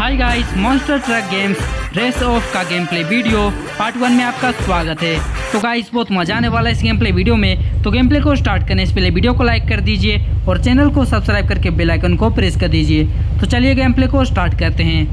हाय guys, monster truck games race off का game play video part 1 में आपका स्वागत है। तो गाइस बहुत मजा आने वाला है इस गेम प्ले वीडियो में। तो गेम प्ले को स्टार्ट करने से पहले वीडियो को लाइक कर दीजिए और चैनल को सब्सक्राइब करके बेल आइकन को प्रेस कर दीजिए। तो चलिए गेम प्ले को स्टार्ट करते हैं।